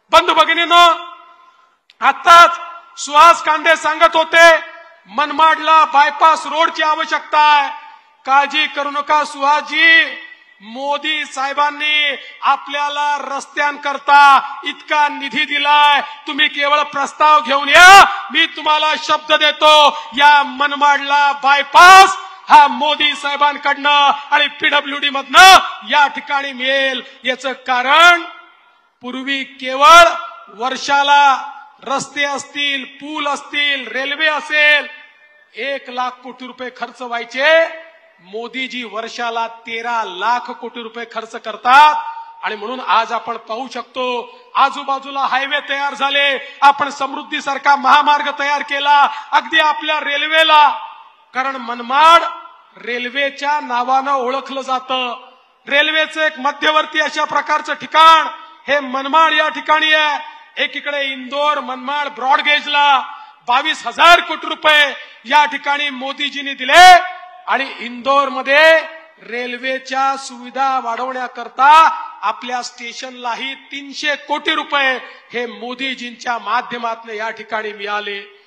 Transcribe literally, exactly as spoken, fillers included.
बंधू भगिनींनो, आताच सुहास कांदे सांगत होते मनमाडला बायपास रोडची आवश्यकता आहे. काळजी करू नका सुहासजी, मोदी साहेबांनी आपल्याला रस्त्यांकरता इतका निधी दिलाय. तुम्ही केवळ प्रस्ताव घेऊन या. मी तुम्हाला शब्द देतो, या मनमाडला बायपास हा मोदी साहेबांकडनं आणि पीडब्ल्यूडी मधनं या ठिकाणी मिळेल. याचं कारण पूर्वी केवळ वर्षाला रस्ते असतील, पूल असतील, रेल्वे असेल, एक लाख कोटी रुपये खर्च व्हायचे. मोदीजी वर्षाला तेरा लाख कोटी रुपये खर्च करतात. आणि म्हणून आज आपण पाहू शकतो आजूबाजूला हायवे तयार झाले, आपण समृद्धीसारखा महामार्ग तयार केला, अगदी आपल्या रेल्वेला. कारण मनमाड रेल्वेच्या नावानं ओळखलं जातं. रेल्वेचं एक मध्यवर्ती अशा प्रकारचं ठिकाण हे मनमाड या ठिकाणी आहे. एकीकडे इंदोर मनमाड ब्रॉडगेजला बावीस हजार कोटी रुपये या ठिकाणी मोदीजींनी दिले आणि इंदोर मध्ये रेल्वेच्या सुविधा वाढवण्याकरता आपल्या स्टेशनलाही तीनशे कोटी रुपये हे मोदीजींच्या माध्यमातून या ठिकाणी मिळाले.